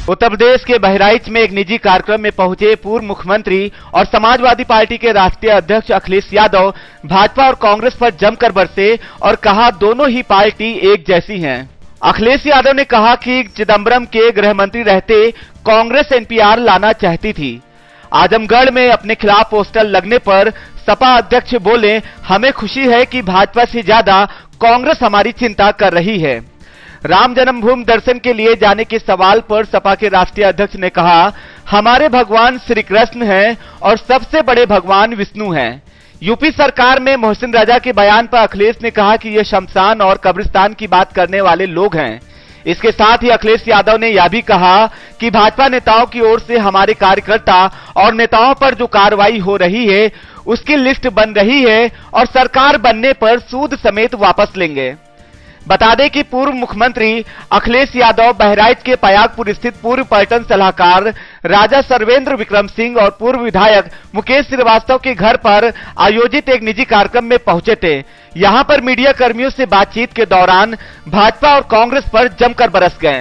उत्तर प्रदेश के बहराइच में एक निजी कार्यक्रम में पहुंचे पूर्व मुख्यमंत्री और समाजवादी पार्टी के राष्ट्रीय अध्यक्ष अखिलेश यादव भाजपा और कांग्रेस पर जमकर बरसे और कहा दोनों ही पार्टी एक जैसी हैं। अखिलेश यादव ने कहा कि चिदंबरम के गृह मंत्री रहते कांग्रेस एनपीआर लाना चाहती थी। आजमगढ़ में अपने खिलाफ पोस्टर लगने पर सपा अध्यक्ष बोले, हमें खुशी है कि भाजपा से ज्यादा कांग्रेस हमारी चिंता कर रही है। राम जन्मभूमि दर्शन के लिए जाने के सवाल पर सपा के राष्ट्रीय अध्यक्ष ने कहा, हमारे भगवान श्री कृष्ण हैं और सबसे बड़े भगवान विष्णु हैं। यूपी सरकार में मोहसिन रजा के बयान पर अखिलेश ने कहा कि ये शमशान और कब्रिस्तान की बात करने वाले लोग हैं। इसके साथ ही अखिलेश यादव ने यह भी कहा कि भाजपा नेताओं की ओर से हमारे कार्यकर्ता और नेताओं पर जो कार्रवाई हो रही है उसकी लिस्ट बन रही है और सरकार बनने पर सूद समेत वापस लेंगे। बता दें कि पूर्व मुख्यमंत्री अखिलेश यादव बहराइच के पयागपुर स्थित पूर्व पर्यटन सलाहकार राजा सर्वेंद्र विक्रम सिंह और पूर्व विधायक मुकेश श्रीवास्तव के घर पर आयोजित एक निजी कार्यक्रम में पहुंचे थे। यहां पर मीडिया कर्मियों से बातचीत के दौरान भाजपा और कांग्रेस पर जमकर बरस गए।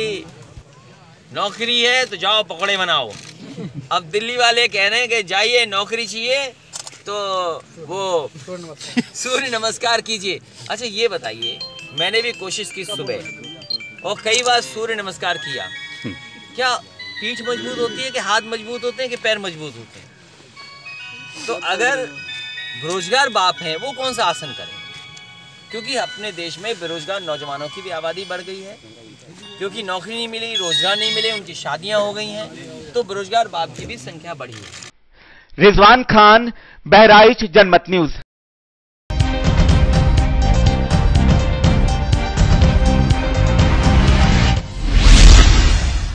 नौकरी है तो जाओ पकौड़े बनाओ। अब दिल्ली वाले कह रहे हैं कि जाइए नौकरी चाहिए तो वो सूर्य नमस्कार कीजिए। अच्छा ये बताइए, मैंने भी कोशिश की सुबह और कई बार सूर्य नमस्कार किया। क्या पीठ मजबूत होती है कि हाथ मजबूत होते हैं कि पैर मजबूत होते हैं? तो अगर बेरोजगार बाप हैं वो कौन सा आसन करें? क्योंकि अपने देश में बेरोजगार नौजवानों की भी आबादी बढ़ गई है, क्योंकि नौकरी नहीं मिली, रोजगार नहीं मिले, उनकी शादियां हो गई हैं, तो बेरोजगार बाप की भी संख्या बढ़ी है। रिजवान खान, बहराइच, जनमत न्यूज।